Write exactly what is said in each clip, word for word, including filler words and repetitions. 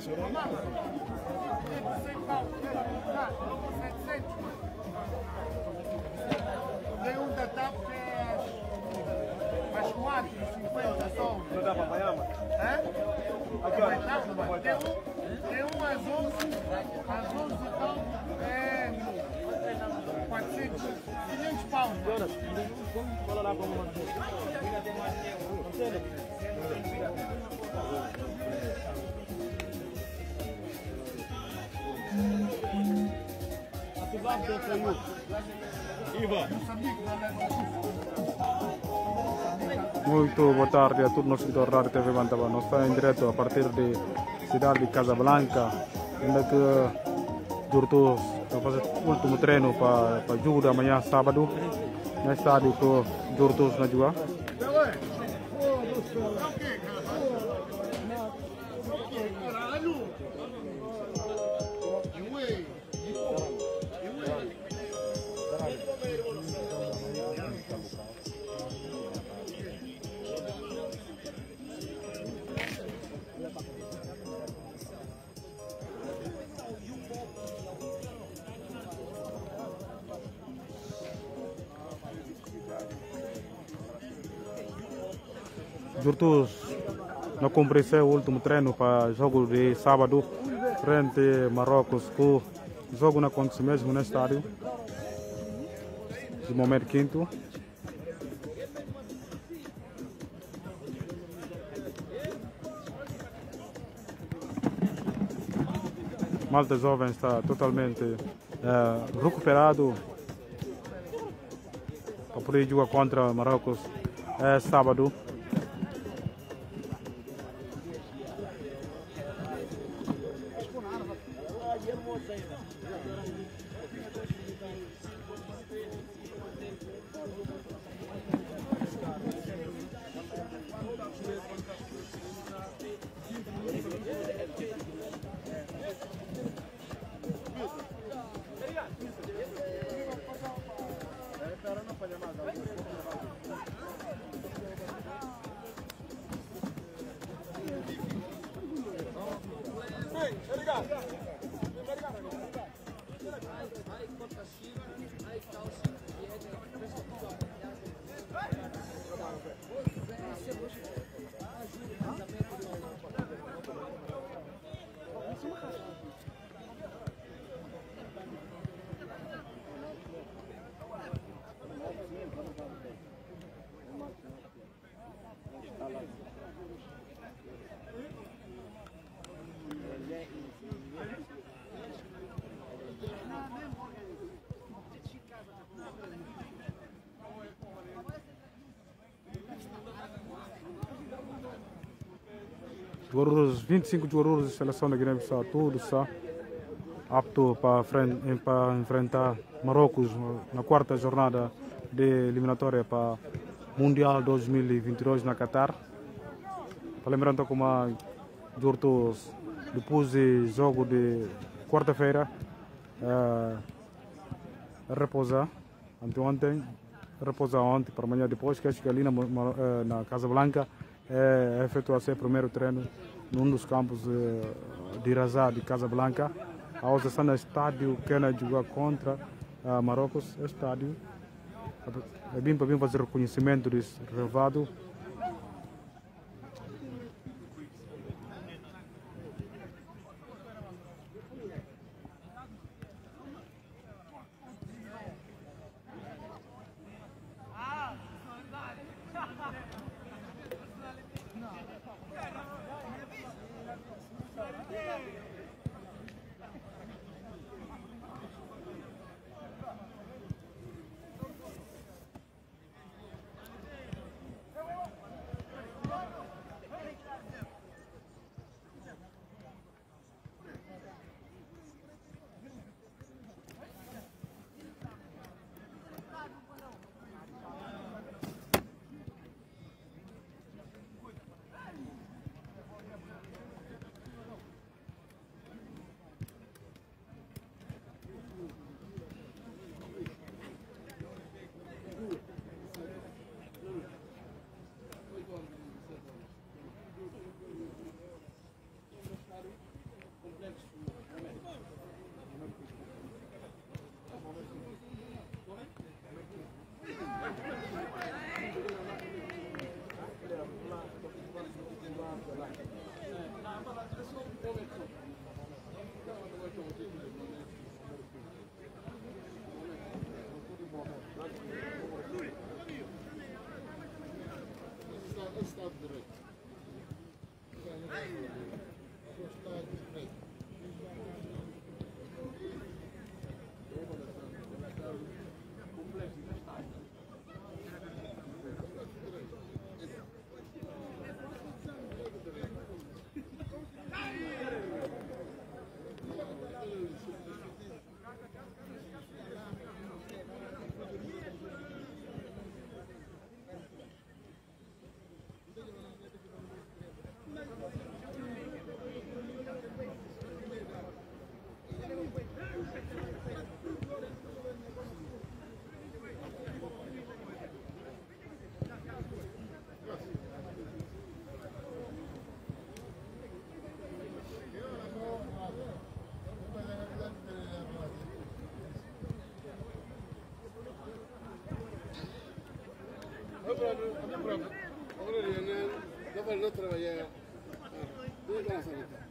Tem um da TAP que é às quatro e cinquenta só. Não dá para apanhar, mano? Hã? Aqui, olha. Tem um, tem um às onze, às onze então é quatrocentos, quinhentos pounds. Jonas, vamos lá para uma coisa. Muito boa tarde a todos nós seguidores da Rádio T V Bantaba. Nós estamos em direto a partir de cidade de Casablanca, onde que Jurtus está fazendo o último treino para para jogo de amanhã, sábado, no estádio que Jurtus na jogar. Jurtus não cumpriu seu último treino para o jogo de sábado frente a Marrocos, que o jogo não acontece mesmo no estádio. De momento quinto. Malta jovem está totalmente uh, recuperado para poder jogar contra Marrocos é sábado. Jogadores, vinte e cinco jogadores de seleção da Guiné-Bissau, todos está apto para, para enfrentar Marrocos na quarta jornada de eliminatória para Mundial dois mil e vinte e dois na Qatar. Para lembrar então como a Jurtus, depois do jogo de quarta-feira, uh, repousar anteontem, repousar ontem para amanhã depois, que acho que ali na, na Casablanca é efetuar seu primeiro treino num dos campos de Irazá de Casablanca. A outra está no estádio que é jogar contra uh, Marrocos, é estádio. É bem para vir fazer reconhecimento desse relevado. não trabalhei. Dois anos a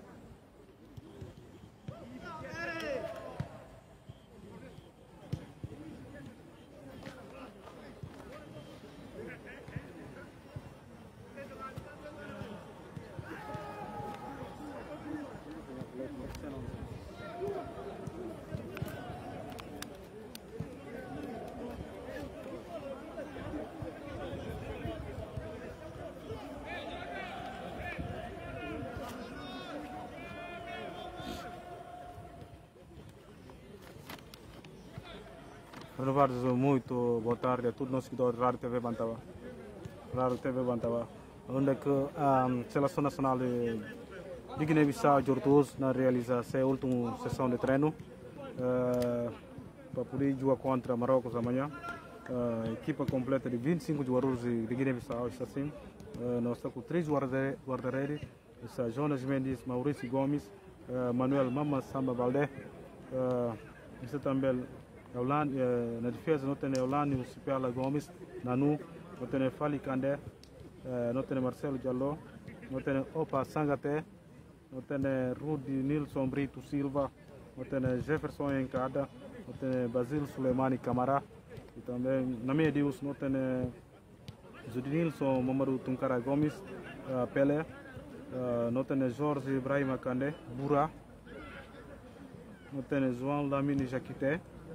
Renovados muito, boa tarde a todos os seguidores da Rádio T V Bantaba. Rádio T V Bantaba, onde que a Seleção Nacional de, de Guiné-Bissau, Jordoso, na realiza a última sessão de treino uh, para poder jogar contra Marrocos amanhã. Uh, equipa completa de vinte e cinco jogadores de, de Guiné-Bissau está assim. Uh, nós estamos com três guarda-redes, está Jonas Mendes, Maurício Gomes, uh, Manuel Mama Samba Baldé, uh, está também Eulani, eh, na defesa nós temos Eulani Supela Gomes, Nanu, nós temos Fali Kandé, eh, nós temos Marcelo Diallo, nós temos Opa Sangate, nós temos Rudi Nilson Brito Silva, nós temos Jefferson Encada, nós temos Basil Suleimani Camara, e também na meia dios nós temos Zudinilson Mamadou Tunkara Gomes, uh, Pelé, uh, nós temos Jorge Ibrahima Kandé, Bura, nós temos João Lamini Jaquité,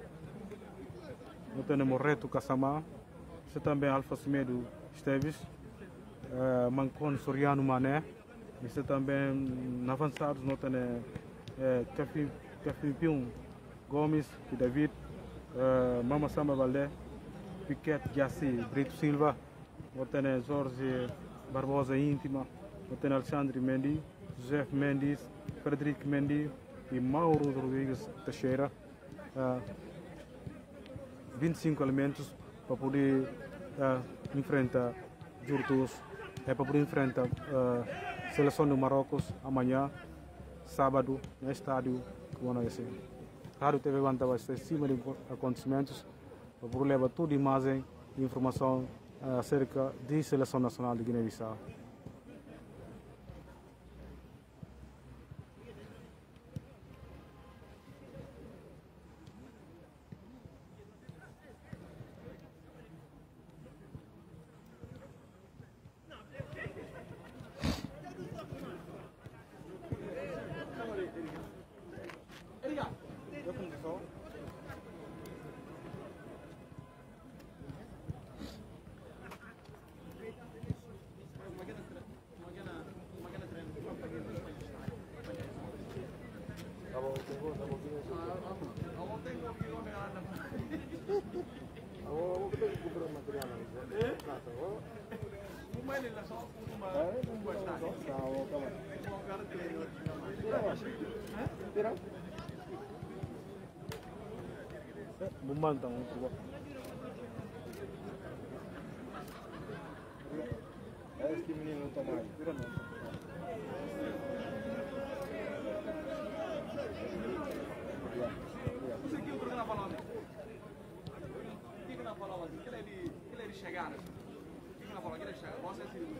nós temos Morreto Kassama, você também Alfa Semedo Esteves, uh, Mancon Soriano Mané, e você também na avançados nós temos uh, Cafi, Cafi Pium Gomes e David, uh, Mama Samba Valdé, Piquet Jassi Brito Silva, nós temos Jorge Barbosa Íntima, nós temos Alexandre Mendy, José Mendes, Frederico Mendy e Mauro Rodrigues Teixeira. Uh, vinte e cinco elementos para poder uh, enfrentar Jordoso, é para poder enfrentar a uh, seleção do Marrocos amanhã, sábado, no estádio Guanaíse. Rádio T V Bantaba está em cima de acontecimentos para poder levar toda a imagem e informação uh, acerca da seleção nacional de Guiné-Bissau. Bumbantang coba. Este menino toma aí. Vira não. Você que entrou na palavra. O que que na palavra? Que ele que ele chegar. O que que na palavra? Que ele chegar. Você assim.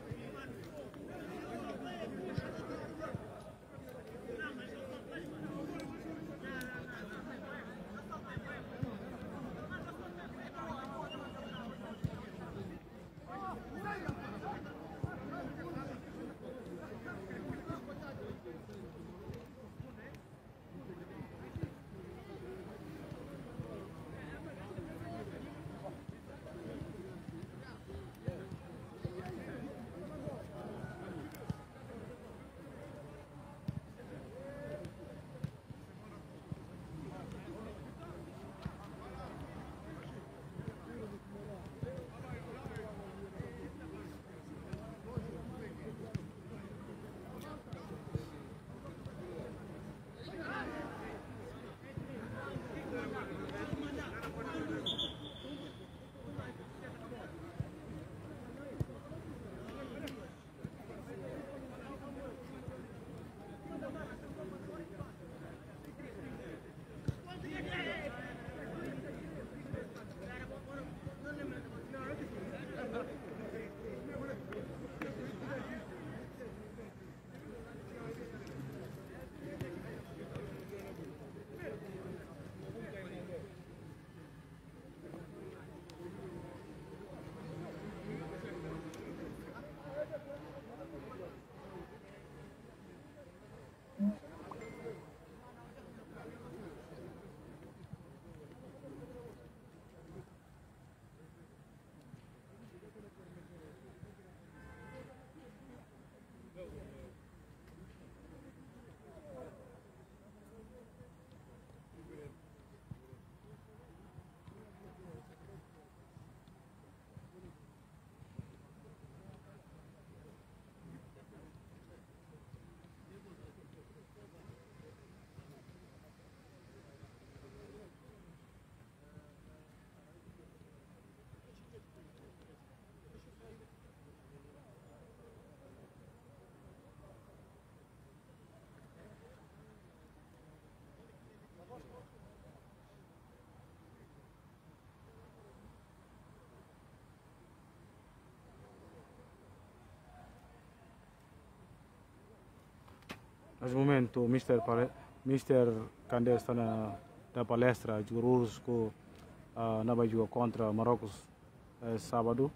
nesse momento, o mister mister Kandé está na, na palestra de Urus que uh, na vai jogar contra Marrocos eh, sábado.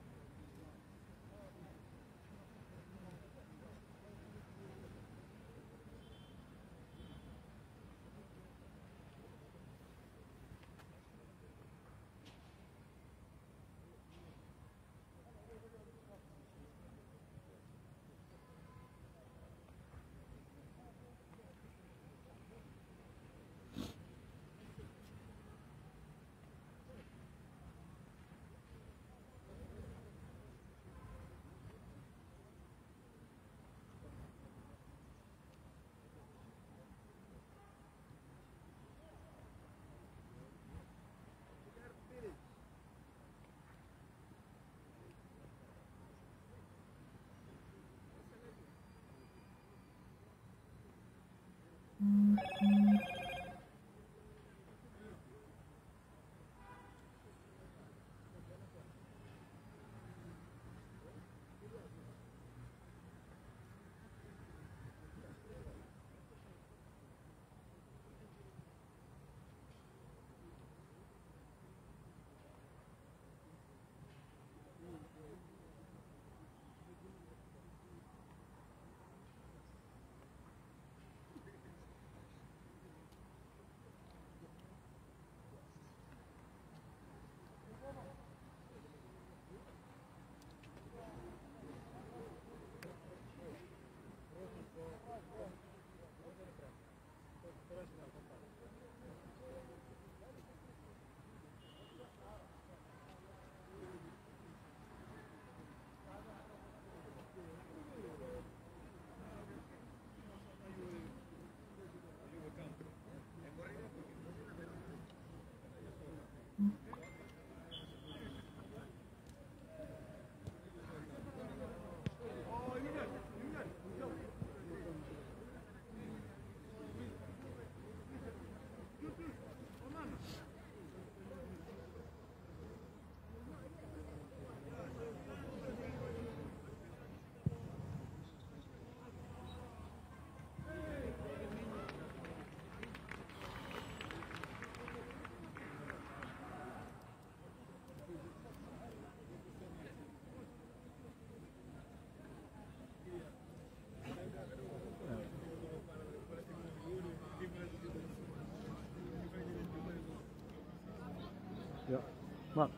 Ja, maar.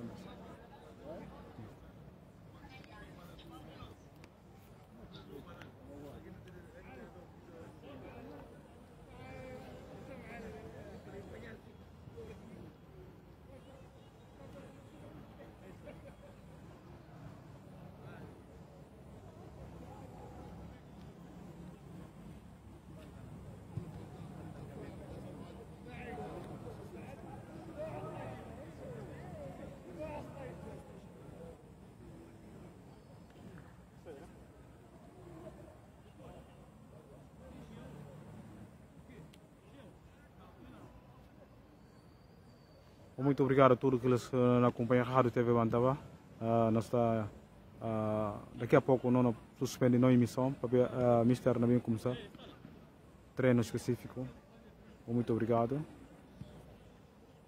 Muito obrigado a todos que nos uh, acompanham a Rádio T V Bantaba. Uh, nós está, uh, daqui a pouco nós suspendemos a emissão para o uh, mister Nabim começar treino específico. Muito obrigado.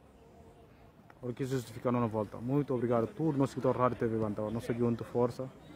O que justifica a nossa volta. Muito obrigado a todos nós que estão na Rádio T V Bantaba. Nossa junta força.